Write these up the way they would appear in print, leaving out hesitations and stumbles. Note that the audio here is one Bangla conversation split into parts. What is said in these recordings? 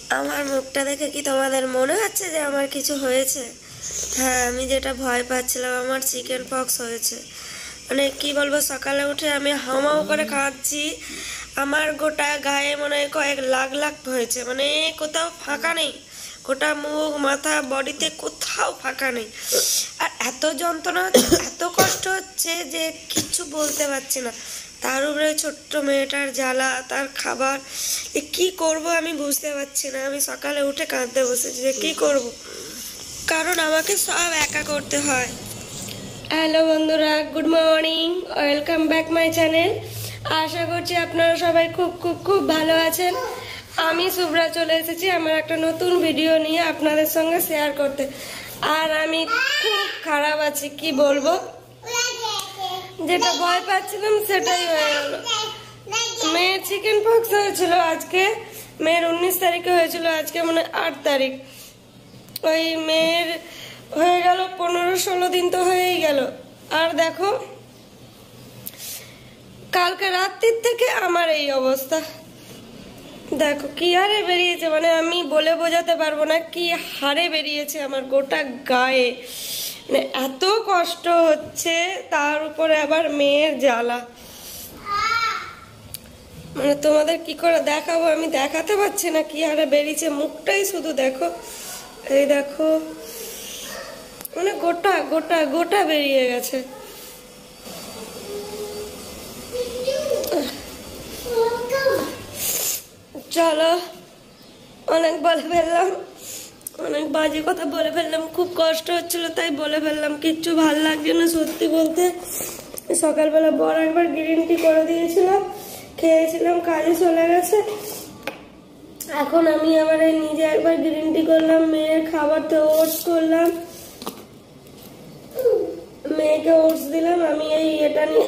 আমার মুখটা দেখে কি তোমাদের মনে হচ্ছে যে আমার কিছু হয়েছে? হ্যাঁ, আমি যেটা ভয় পাচ্ছিলাম, আমার চিকেন পক্স হয়েছে। মানে কি বলবো, সকালে উঠে আমি হাউমাউ করে কাঁদছি। আমার গোটা গায়ে মনে হয় কয়েক লাখ লাখ হয়েছে, মানে কোথাও ফাঁকা নেই। গোটা মুখ, মাথা, বডিতে কোথাও ফাঁকা নেই। আর এত যন্ত্রণা হচ্ছে, এত কষ্ট হচ্ছে যে কিচ্ছু বলতে পারছি না। তার উপরে ছোট্ট মেয়েটার জ্বালা, তার খাবার, কি করব আমি বুঝতে পারছি না। আমি সকালে উঠে কাঁদতে বসেছি যে কি করব, কারণ আমাকে সব একা করতে হয়। হ্যালো বন্ধুরা, good morning, welcome back my channel. আশা করছি আপনারা সবাই খুব খুব খুব ভালো আছেন। আমি শুভ্রা চলে এসেছি আমার একটা নতুন ভিডিও নিয়ে আপনাদের সঙ্গে শেয়ার করতে। আর আমি খুব খারাপ আছি, কি বলবো, যেটা ভয় পাচ্ছিলাম সেটাই হয়ে গেল। মেয়ের চিকেন পক্স হয়েছিল আজকে, মেয়ের 19 তারিখে হয়েছিল, আজকে মানে 8 তারিখ। ওই মেয়ের হয়ে গেল 15-16 দিন তো হয়েই গেল। আর দেখো কালকে রাত্রির থেকে আমার এই অবস্থা। দেখো কি হারে বেরিয়েছে, মানে আমি বলে বোঝাতে পারবো না কি হারে বেরিয়েছে আমার গোটা গায়ে। মানে এত কষ্ট হচ্ছে, তার উপরে আবার মেয়ের জ্বালা। মানে তোমাদের কি করে দেখাবো, আমি দেখাতে পারছি না কি হারে বেরিয়েছে। মুখটাই শুধু দেখো, এই দেখো, মানে গোটা গোটা গোটা বেরিয়ে গেছে। চলো, অনেক বলে ফেললাম, অনেক বাজে কথা বলে ফেললাম। খুব কষ্ট হচ্ছিল তাই বলে ফেললাম, কিচ্ছু ভাল লাগছে না সত্যি বলতে। সকালবেলা বড় একবার গ্রিন টি করে দিয়েছিল, খেয়েছিলাম, কাজে চলে গেছে। এখন আমি আবার এই নিজে একবার গ্রিন টি করলাম, মেয়ের খাবার তো ওটস করলাম, মেয়েকে ওটস দিলাম। আমি এই এটা নিয়ে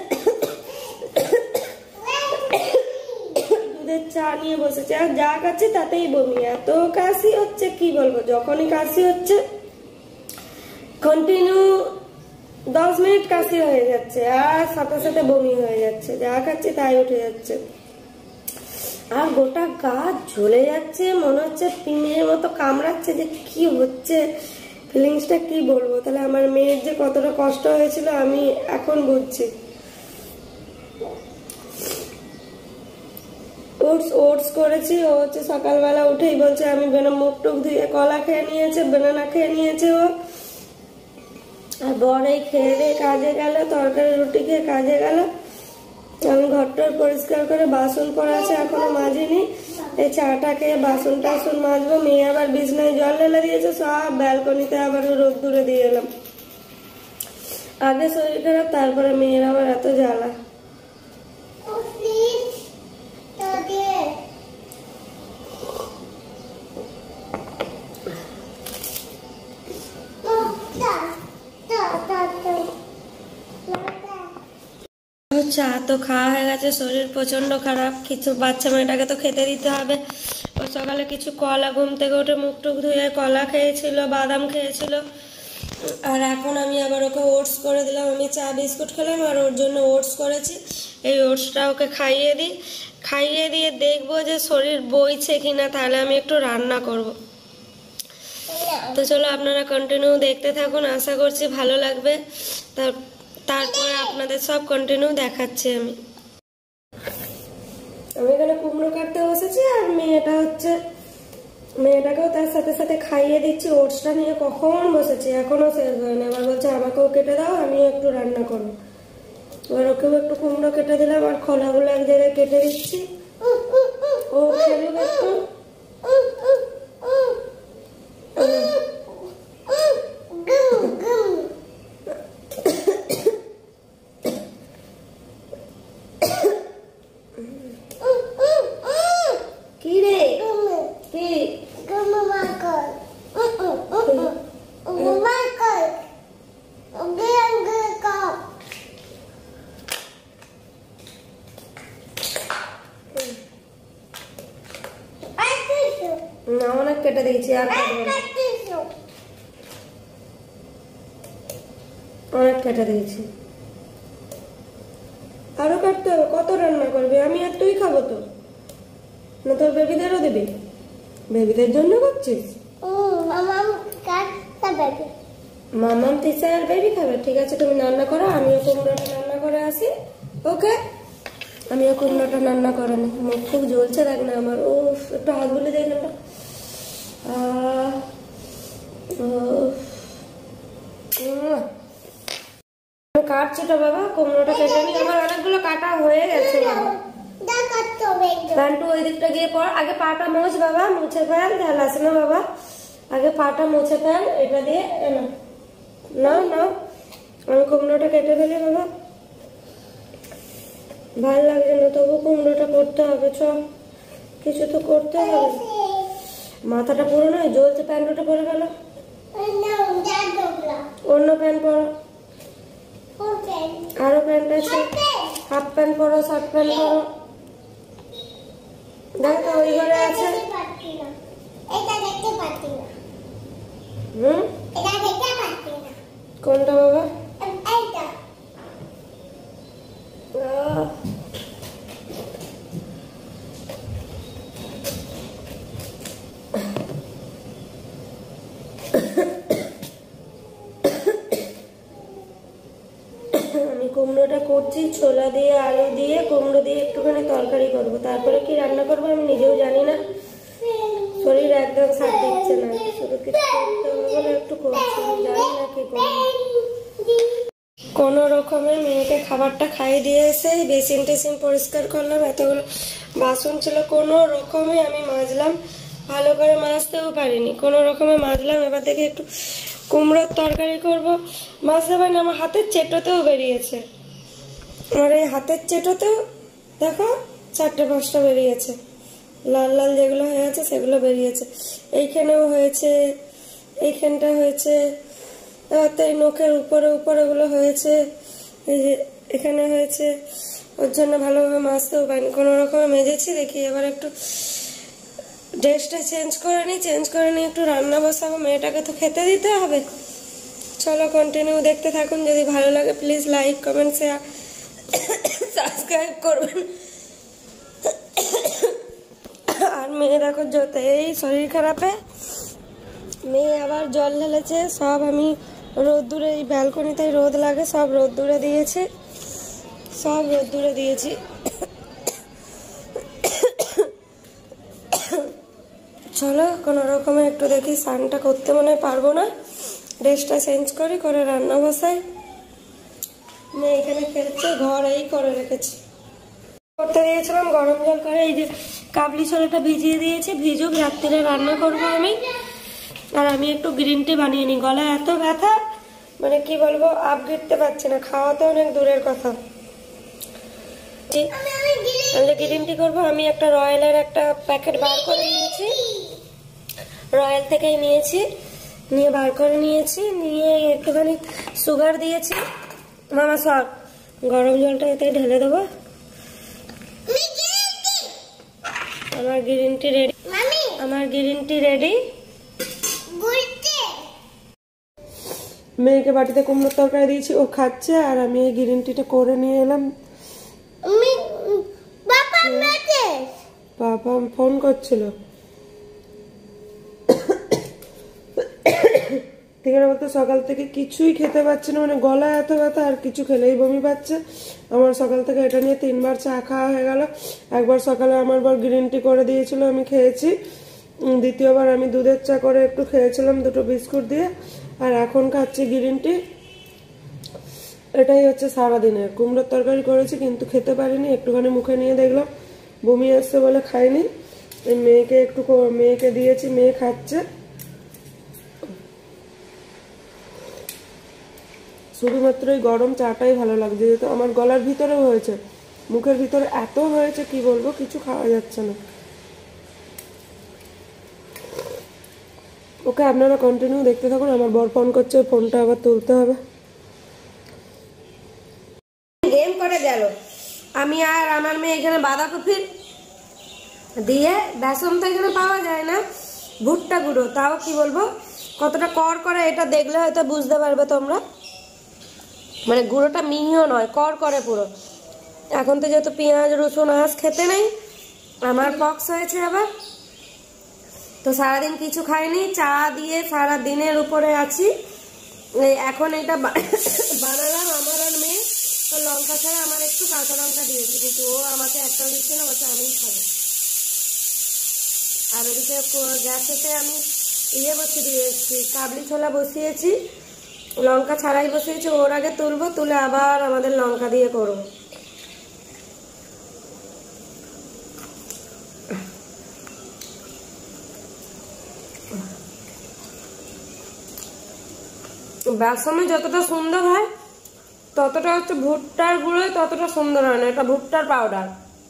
দুধের চা নিয়ে বসেছি। আর যা খাচ্ছি তাতেই বমি, এত কাশি হচ্ছে কি বলবো। যখনই কাশি হচ্ছে কন্টিনিউ 10 মিনিট কাশি হয়ে যাচ্ছে, আর সাথে সাথে বমি হয়ে যাচ্ছে, যা খাচ্ছি তাই উঠে যাচ্ছে। আর গোটা গা জ্বলে যাচ্ছে, মনে হচ্ছে পিঁপড়ের মতো কামড়াচ্ছে। যে কি হচ্ছে ফিলিংসটা কি বলবো। তাহলে আমার মেয়ের যে কতটা কষ্ট হয়েছিল আমি এখন বুঝছি। ওটস করেছি, ও হচ্ছে সকালবেলা উঠেই বলছে আমি মুখ টুক ধুয়ে কলা খেয়ে নিয়েছে, বেনানা খেয়ে নিয়েছে ও। আর বড়ই খেয়ে দিয়ে কাজে গেল, তরকারি রুটি খেয়ে কাজে গেল। আমি ঘরটার পরিষ্কার করে বাসন পড়া আছে এখনো মাজিনি। এই চাটা খেয়ে বাসন টাসন মাজবো। মেয়ে আবার বিছনায় জল ঢেলে দিয়েছে, সব ব্যালকনিতে আবার রোদ্দুরে দিয়ে এলাম। আগে শরীর খারাপ, তারপরে মেয়ের আবার এত জ্বালা। চা তো খাওয়া হয়ে গেছে, শরীর প্রচন্ড খারাপ। কিছু বাচ্চা মেয়েটাকে তো খেতে দিতে হবে। ও সকালে কিছু কলা, ঘুম থেকে উঠে মুখ টুক ধুয়ে কলা খেয়েছিল, বাদাম খেয়েছিল। আর এখন আমি আবার ওকে ওটস করে দিলাম। আমি চা বিস্কুট খেলাম আর ওর জন্য ওটস করেছি। এই ওটসটা ওকে খাইয়ে দিই, খাইয়ে দিয়ে দেখবো যে শরীর বইছে কিনা, তাহলে আমি একটু রান্না করব। তো চলো আপনারা কন্টিনিউ দেখতে থাকুন, আশা করছি ভালো লাগবে। তারপরে আপনাদের সব কন্টিনিউ দেখাচ্ছি। আমি এখানে কুমড়ো কাটতে বসেছি, আর মেয়েটাকেও তার সাথে সাথে খাইয়ে দিচ্ছি। ওটসটা নিয়ে কখন বসেছি, এখনো শেষ হয়নি। আবার বলছে আমাকেও কেটে দাও, আমিও একটু রান্না করবো। এবার ওকেও একটু কুমড়ো কেটে দিলাম, আর খোলাগুলো এক জায়গায় কেটে দিচ্ছি। ও খেলুক একটু। না, অনেক কেটে দিয়েছি, আর অনেক কেটে দিয়েছি, আরো কাটতে হবে। কত রান্না করবি? আমি আর তুই খাবো তো, না তোর বেবিদেরও দিবি? বেবিদের জন্য করছিস? মামাম কাটটা বেবি। মামাম তিশা আর বেবি খাবে? ঠিক আছে, তুমি রান্না করো, আমিও কুমড়োটা রান্না করে আসি। ওকে, আমিও কুমড়োটা রান্না করে নি। মুখ খুব জ্বলছে দেখ না আমার। ও একটু হাত বলে দেখলাম। কাটছি তো বাবা, কুমড়োটা কেটে নি। আমার অনেকগুলো কাটা হয়ে গেছে বাবা। প্যান্টু ওই দিকটা গিয়ে পর, আগে পাটা মোছ বাবা, মুছে ফেল, ঢাল আসে না বাবা, আগে পাটা মুছে ফেল। এটা দিয়ে না না, আমি কুমড়োটা কেটে ফেলি বাবা। ভালো লাগছে না, তবু কুমড়োটা করতে হবে। চ, কিছু তো করতে হবে। মাথাটা পুরো নয় জ্বলছে, প্যান্টটা পরে গেল। অন্য প্যান্ট পরো, আরো প্যান্ট আছে, হাফ প্যান্ট পরো, শার্ট প্যান্ট পরো। দেখো ওই ঘরে আছে। কোনটা বাবা? আমি কুমড়োটা করছি ছোলা দিয়ে, আলু দিয়ে, কুমড়ো দিয়ে একটুখানি তরকারি করব। তারপরে কি রান্না করবো আমি নিজেও জানি না, শরীর একদম সাথ দিচ্ছে না। শুধু কিছু করতে হবে বলে একটু করছি, জানি না কি করবো। কোনো রকমে মেয়েকে খাবারটা খাইয়ে দিয়ে এসে বেসিন টেসিন পরিষ্কার করলাম। এতগুলো বাসন ছিল, কোনো রকমে আমি মাজলাম। ভালো করে মাজতেও পারিনি, কোনো রকমে মাজলাম। এবার দেখে একটু কুমড়োর তরকারি করব। মাজতে পারিনি, আমার হাতের চেটোতেও বেরিয়েছে। আমার এই হাতের চেটোতেও দেখো 4-5টা বেরিয়েছে, লাল লাল যেগুলো হয়ে আছে সেগুলো বেরিয়েছে। এইখানেও হয়েছে, এইখানটা হয়েছে, এই নখের উপরে উপরে গুলো হয়েছে, এই যে এখানে হয়েছে। ওর জন্য ভালোভাবে মাজতেও পারিনি, কোনো রকমে মেজেছি। দেখি এবার একটু ড্রেসটা চেঞ্জ করে নিই, চেঞ্জ করে নিই, একটু রান্না বসাবো। মেয়েটাকে তো খেতে দিতে হবে। চলো কন্টিনিউ দেখতে থাকুন। যদি ভালো লাগে please like, comment, share, subscribe করবেন। আর মেয়ে দেখো যত এই শরীর খারাপে মেয়ে আবার জল ঢেলেছে। সব আমি রোদ্দুরে, এই ব্যালকনিতে রোদ লাগে, সব রোদ্দুরে দিয়েছে, সব রোদ্দুরে দিয়েছি। চলো কোনো রকমে একটু দেখি, স্নানটা করতে মনে হয় পারবো না, ড্রেসটা চেঞ্জ করি, করে রান্না বসাই। মেয়ে এখানে খেলছে, ঘর এই করে রেখেছি। করতে দিয়েছিলাম গরম জল করে, এই যে কাবলি ছোলাটা ভিজিয়ে দিয়েছি, ভিজুক, রাত্রিরে রান্না করবো আমি। আর আমি একটু গ্রিন টি বানিয়ে নিই, গলা এত ব্যথা মানে কি বলবো, আপ গিরতে পারছি না, খাওয়া তো অনেক দূরের কথা। গ্রিন টি করবো আমি। একটা রয়্যালের একটা প্যাকেট বার করে নিয়েছি, রয়্যাল থেকেই নিয়েছি, নিয়ে বার করে নিয়েছি, নিয়ে একটুখানি সুগার দিয়েছি। মামা সব গরম জলটা এতে ঢেলে দেবো। আমার গ্রিন টি রেডি, আমার গ্রিন টি রেডি। মেয়েকে বাটিতে কুমড়োর তরকারি দিয়েছি, ও খাচ্ছে, আর আমি এই গ্রিন টিটা করে নিয়ে এলাম। বাবা ফোন করছিল, ঠিক আছে বলতে সকাল থেকে কিছুই খেতে পারছি না, মানে গলা এত ব্যথা, আর কিছু খেলেই বমি পাচ্ছে আমার। সকাল থেকে এটা নিয়ে 3বার চা খাওয়া হয়ে গেল। একবার সকালে আমার বর গ্রিন টি করে দিয়েছিল, আমি খেয়েছি। দ্বিতীয়বার আমি দুধের চা করে একটু খেয়েছিলাম 2টো বিস্কুট দিয়ে, আর এখন খাচ্ছি গ্রিন টি। এটাই হচ্ছে সারাদিনের। কুমড়োর তরকারি করেছি কিন্তু খেতে পারিনি, একটুখানি মুখে নিয়ে দেখলাম, বমি আসছে বলে খাইনি। মেয়েকে একটু মেয়েকে দিয়েছি, মেয়ে খাচ্ছে। শুধুমাত্র এই গরম চাটাই ভালো লাগছে, যেহেতু আমার গলার ভিতরেও হয়েছে, মুখের ভিতরে এত হয়েছে কি বলবো, কিছু খাওয়া যাচ্ছে না। ওকে আপনারা কন্টিনিউ দেখতে থাকুন। আমার বর ফোন করছে, ফোনটা আবার তুলতে হবে। গেম করে গেল, আমি আর আমার মেয়ে এখানে বাঁধাকপি দিয়ে, বেসন তো এখানে পাওয়া যায় না, ভুট্টা গুঁড়ো, তাও কি বলবো কতটা কর করে, এটা দেখলে হয়তো বুঝতে পারবে তোমরা। মানে গুঁড়োটা মিহিও নয়, কর করে পুরো। এখন তো যেহেতু পেঁয়াজ রসুন আঁশ খেতে নেই, আমার পক্স হয়েছে আবার, তো সারাদিন কিছু খাইনি, চা দিয়ে সারা দিনের উপরে আছি। এখন এটা বানালাম আমার আর মেয়ে। তো লঙ্কা ছাড়া আমার একটু কাঁচা লঙ্কা দিয়েছি, কিন্তু ও আমাকে একটাও দিচ্ছে না, বলছে আমিই খাবো। আর ওদিকে গ্যাসেতে আমি বসিয়ে দিয়েছি, কাবলি ছোলা বসিয়েছি, লঙ্কা ছাড়াই বসিয়েছি। ওর আগে তুলবো, তুলে আবার আমাদের লঙ্কা দিয়ে করবো। বেসনে যতটা সুন্দর হয় ততটা হচ্ছে ভুট্টার গুঁড়োয় ততটা সুন্দর হয় না। এটা ভুট্টার পাউডার,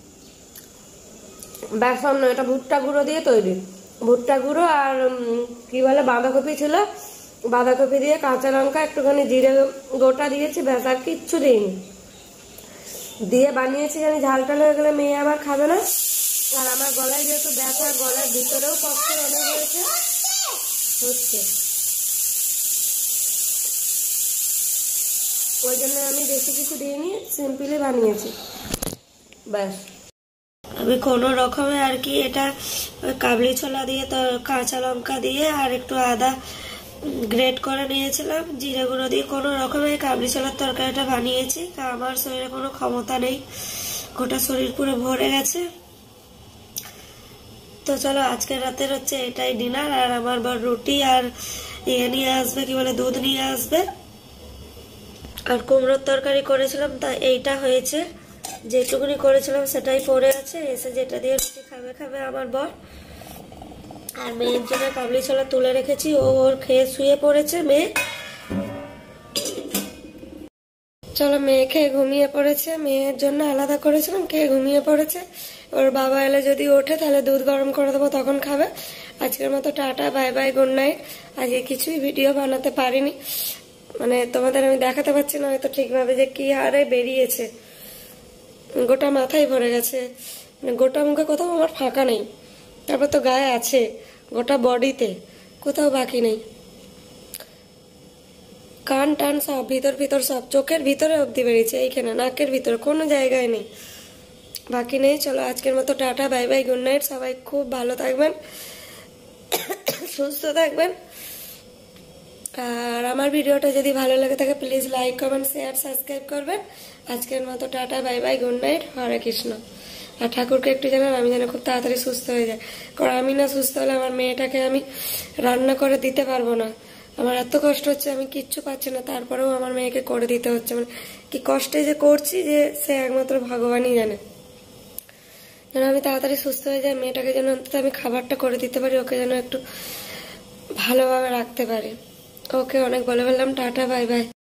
বেসন নয়, এটা ভুট্টা গুঁড়ো দিয়ে তৈরি। ভুট্টা গুঁড়ো আর কি বলে বাঁধাকপি ছিল, বাঁধাকপি দিয়ে কাঁচা লঙ্কা একটুখানি জিরে গোটা দিয়েছি, ব্যাস আর কিচ্ছু দিইনি, দিয়ে বানিয়েছি। জানি ঝাল টাল হয়ে গেলে মেয়ে আবার খাবে না। আর আমার গলায় যেহেতু ব্যথা, গলার ভিতরেও কষ্ট অনেক হচ্ছে, ওই জন্য আমি বেশি কিছু দিইনি, সিম্পলি বানিয়েছি ব্যাস। আমি কোনো রকমে আর কি এটা কাবলি ছোলা দিয়ে, তো কাঁচা লঙ্কা দিয়ে আর একটু আদা গ্রেট করে নিয়েছিলাম, জিরে গুঁড়ো দিয়ে কোনো রকমে কাবলি ছোলার তরকারিটা বানিয়েছি। আমার শরীরে কোনো ক্ষমতা নেই, গোটা শরীর পুরো ভরে গেছে। তো চলো আজকে রাতের হচ্ছে এটাই ডিনার। আর আমার বর রুটি আর নিয়ে আসবে, কি বলে দুধ নিয়ে আসবে। আর কুমড়োর তরকারি করেছিলাম, তা এইটা হয়েছে, যেটুকুনি করেছিলাম সেটাই পড়ে আছে। এসে যেটা দিয়ে রুটি খাবে আমার বর। আর মেয়ের জন্য কাবলি ছোলা তুলে রেখেছি, ওর খেয়ে শুয়ে পড়েছে মেয়ে। চলো মেয়ে খেয়ে ঘুমিয়ে পড়েছে, মেয়ের জন্য আলাদা করেছিলাম, খেয়ে ঘুমিয়ে পড়েছে। ওর বাবা এলে যদি ওঠে তাহলে দুধ গরম করে দেবো, তখন খাবে। আজকের মতো tata, bye bye, good night. আজকে কিছুই ভিডিও বানাতে পারিনি, মানে তোমাদের আমি দেখাতে পারছি না হয়তো ঠিকভাবে যে কি হারে বেরিয়েছে, গোটা মাথায় ভরে গেছে, মানে গোটা মুখে কোথাও আমার ফাঁকা নেই। তারপর তো গায়ে আছে, গোটা বডিতে কোথাও বাকি নেই, কান টান সব ভিতর সব, চোখের ভিতরে অবধি বেরিয়েছে, এইখানে নাকের ভিতরে কোনো জায়গায় নেই, বাকি নেই। চলো আজকের মতো tata, bye bye, good night. সবাই খুব ভালো থাকবেন, সুস্থ থাকবেন। আর আমার ভিডিওটা যদি ভালো লাগে থাকে please like, comment, share, subscribe করবেন। আজকের মতো tata, bye bye, good night, Hare Krishna. আর ঠাকুরকে একটু জানান আমি যেন খুব তাড়াতাড়ি সুস্থ হয়ে যায়, কারণ আমি না সুস্থ হলে আমার মেয়েটাকে আমি রান্না করে দিতে পারবো না। আমার এত কষ্ট হচ্ছে, আমি কিচ্ছু পাচ্ছি না, তারপরেও আমার মেয়েকে করে দিতে হচ্ছে। মানে কি কষ্টে যে করছি, যে সে একমাত্র ভগবানই জানে। যেন আমি তাড়াতাড়ি সুস্থ হয়ে যাই, মেয়েটাকে যেন অন্তত আমি খাবারটা করে দিতে পারি, ওকে যেন একটু ভালোভাবে রাখতে পারি। ওকে অনেক বলে ফেললাম, টাটা, বাই বাই।